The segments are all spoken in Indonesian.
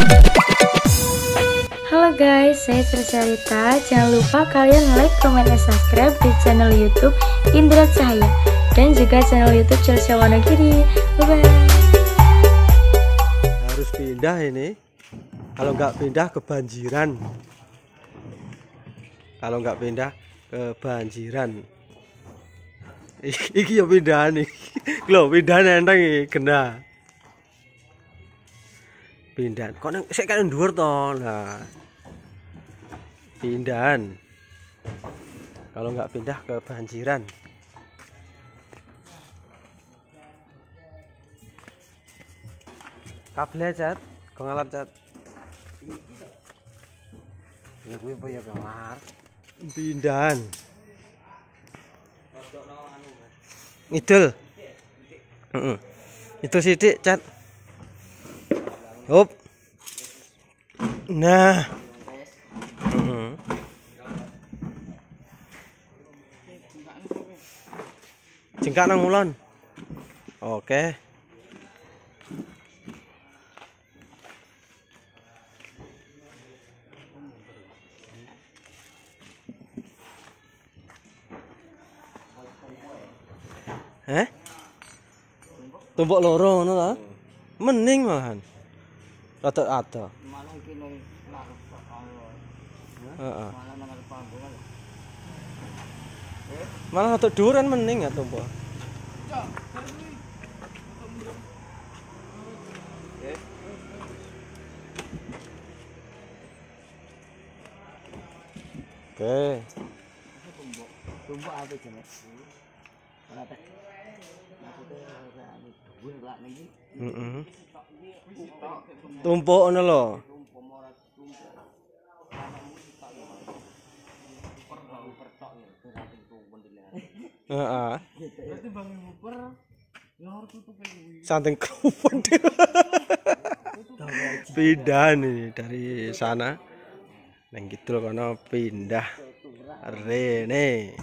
Halo guys, saya Trisarita. Jangan lupa kalian like, comment, dan subscribe di channel YouTube Indra Cahaya dan juga channel YouTube Chelsea Wonogiri. Bye bye. Harus pindah ini. Kalau nggak pindah kebanjiran. Kalau nggak pindah kebanjiran. Iki ya pindah nih. Loh, pindah nenteng iki kena. Pindah. Kok nang sik kan dhuwur to. Nah. Pindahan. Kalau nggak pindah kebanjiran. Kabel cat, kok ngalar cat. Ya gue apa ya ngalar. Pindahan. Ngidul. Heeh. Itu sithik cat. Hop. Nah. Jengkak nang ngulon. Oke. Tumbuk loro ngono ta? Mending malahan. Rada-rada. Malah iki ning ngarep Allah. Heeh. Malah nang ngarep panggung. Malah rada dhuwur kan mending ya tumbuk. Oke. Tumbuk apa jenenge? Ora tak. Maksudnya anu dhuwur lak niki. Heeh. Tumpuk ngono lho. Tumpuk ora tumpuk. Per tok ya, ora tumpuk ndele. Heeh. Berarti bang nguper ya harus tutup kuwi. Santing kruwen. Pindah nih dari sana. Neng kidul kono pindah rene.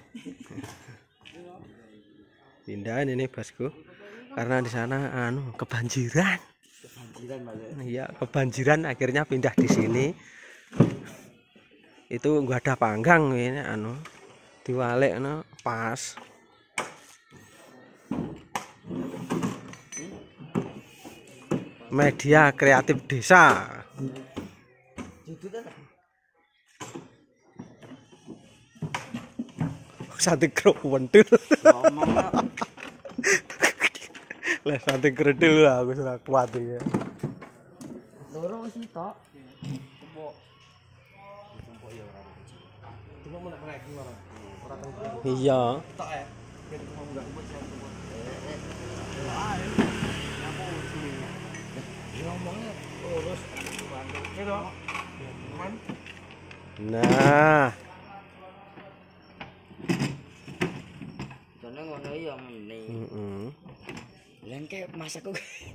Pindahan ini bosku. Karena di sana kebanjiran. Kebanjiran malah. Iya, kebanjiran akhirnya pindah di sini. Itu gua ada panggang ini diwalek pas. Media kreatif desa. Sate krowendel. Lah sate kredel lah aku ora kuat iki. Loro wis tok. Iya. Nah, Jane ngono ya meneh. Lengke masakku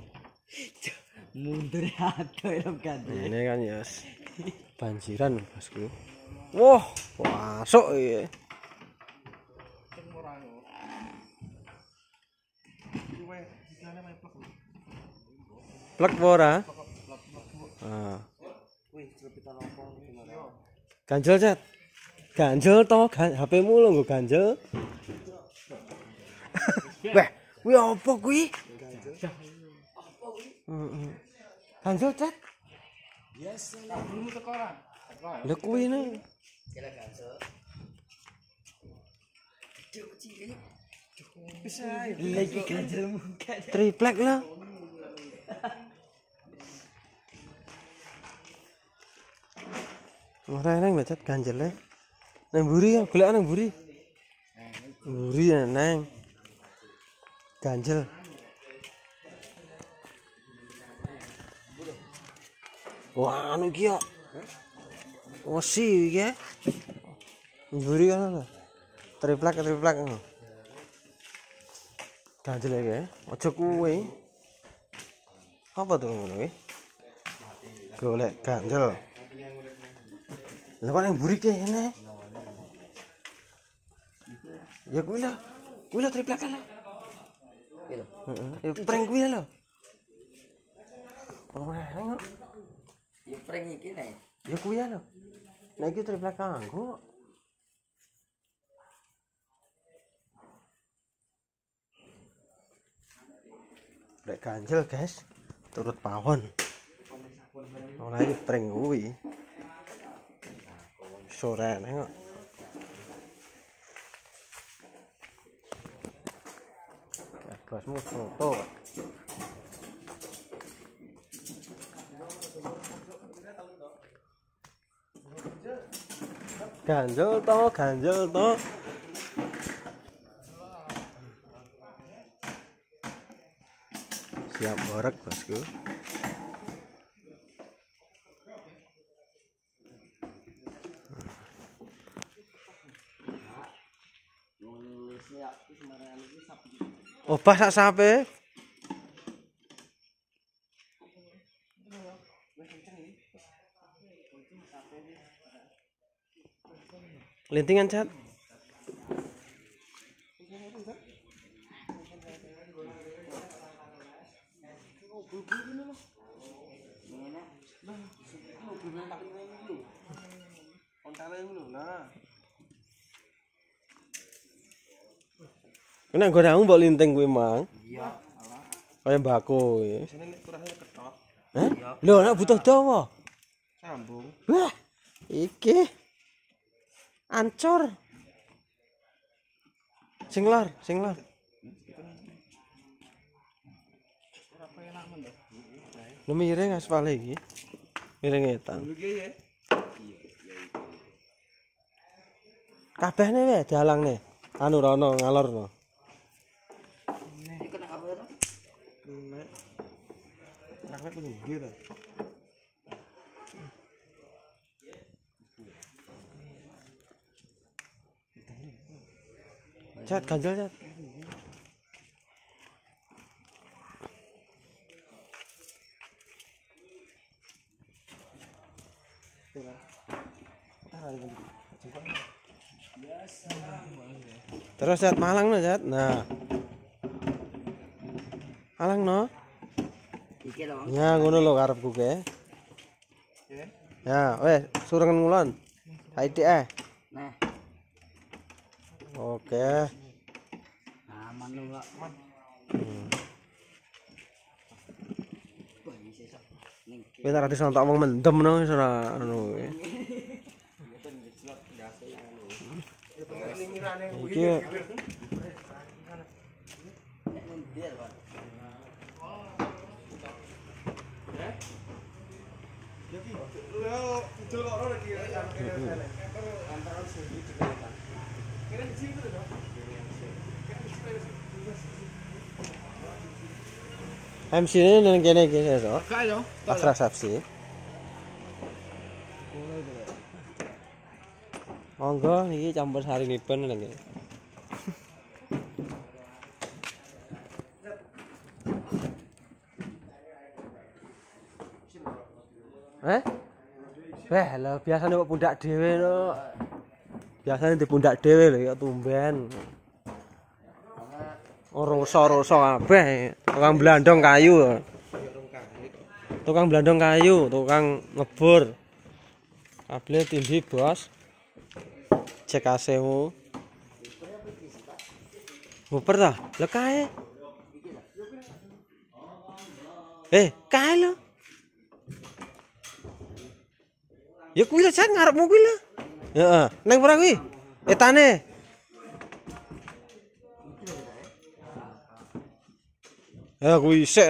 mundur ado ya kan. ini kan ya banjiran bosku. Wah, masuk iki. Plek ora? Ah. Ganjel cat. Ganjel to, HP-mu lho nggo ganjel. Weh, kuwi apa kuwi? Heeh. Ganjel cat. Biasa belum tekoran. Lha kuwi ne. Kira ganjel. Cuk cilik. Bisa lagi ganjel muka. Triplek lah. Ora nang cat ganjel e. Nang mburi ya, golek nang mburi. Mburi ya nang. Ganjel. Wah, anu iki yo. Osi iki. Mburi kan lho. Triplek ngono. Ganjel iki, aja kuwe. Apa tuh ngono iki? Golek ganjel. Lah kok nang mburi kene? Ya kuwi lho triplek lah. Heeh. Ya prank kuwi lho. Oh, nengok. Ya prank iki nek. Ya kuwi lho. Nek iki triplek kanggo. Rek ganjel, guys. Turut pawon. Ora iki prank kuwi. Sore nengok. Bosmu foto. Ganjel to. Siap borek, bosku. Obah sak sape. Lintingan cat. Kena godamu mbok linting kuwi, Mang. Iya, alah. Kaya mbako kuwi. Sini nek kurangnya ketok. Hah? Lho, nek butuh dawa. Sambung. Wah, iki ancur. Sing lor. Ora penak men to. Lu miring aspal iki. Miring etan. Dulu ki ya. Kabehne wae dialangne. Anu rono ngalorno. Nek kena apa to? Nek. Rakne kudu nggih to. Cat ganjel cat. Terus cat malang no cat. Nah. Malang no. Iki lho. Ya ngono lho karepku ke. Ya, wes surengen ngulon. Saiki Nah, Oke. aman lho, Pak. Wah, iki sesuk. Ning Kowe tak ati sontok wong mendem no wis ora anu. Iki MC ini nang kene iki to. Pas resepsi. Monggo niki campur sarinipun nang kene. Lho biasane kok pundak dhewe no. Biasane di pundak dhewe lho ya tumben. Roso-roso kabeh. Tukang blandong kayu. Tukang blandong kayu, tukang ngebur. Kabel tindih, Bos. Cek AC-mu. Nguper ta? Lah kae. Kae lho. Ya kuwi lho jan ngarepmu kuwi lho. Heeh, nang ora kuwi? Etane. Ya kuwi sik.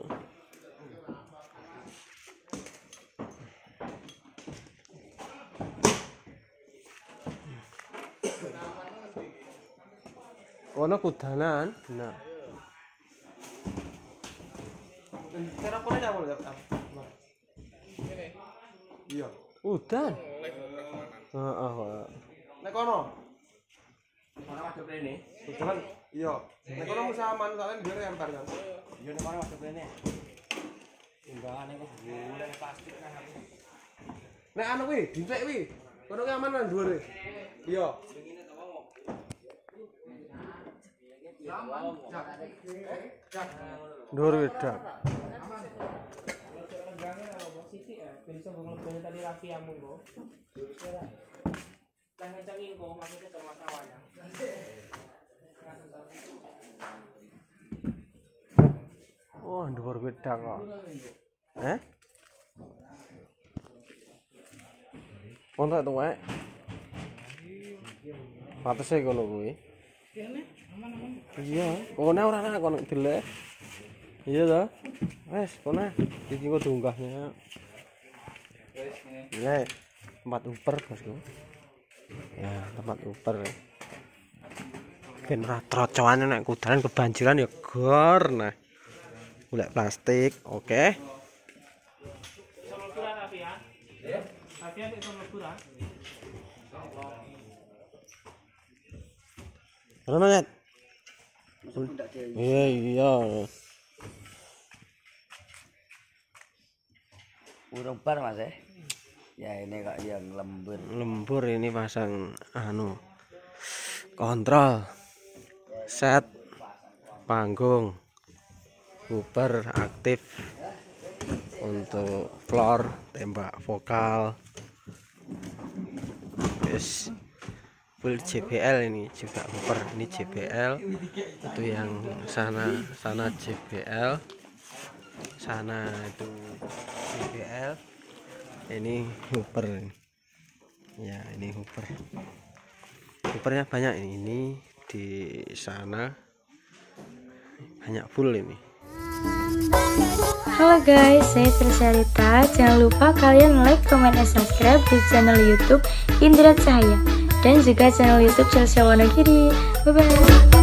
Ono kudanan, nah. Kira kono ya boleh. Iya. Udan. Heeh. Nek kono. ora waduh rene. Udan. Iya. Nek kono musaman soalnya biar yang kan. Yo nek ora waduh rene. Timbangane kok bulan plastik nang aku. Nek anu kuwi, dicek kuwi. Kono ki aman nang dhuwur. Iya. Dhuwur wedak. Siti ya, bisa ngomong tadi rapi amu kok. Jangan cengin kok maksudnya sama kawannya. Oh, dhuwur wedang kok. Kontak tuwek. Patese kono kuwi. Iya, kono ora ana kono delek. Iya toh? Wes, kono iki kok dunggahnya. Ya, tempat uper bosku. Ya, tempat uper. Ben ora trocoan nek kudaran kebanjiran ya gor nah. Golek plastik, oke. Sama kurang rapi ya. Rapi ada sama kurang. Rono net. Iya, iya. Urung bar Mas ya ini kok yang lembur. Lembur ini pasang kontrol set panggung Uber aktif untuk floor tembak vokal yes. Full JBL ini juga Uber ini JBL itu yang sana JBL sana itu JBL ini Uber ya ini Ubernya banyak ini di sana banyak full ini. Halo guys, saya Trisarita. Jangan lupa kalian like, comment, dan subscribe di channel YouTube Indra Cahaya dan juga channel YouTube Chelsea Wonogiri. Bye bye.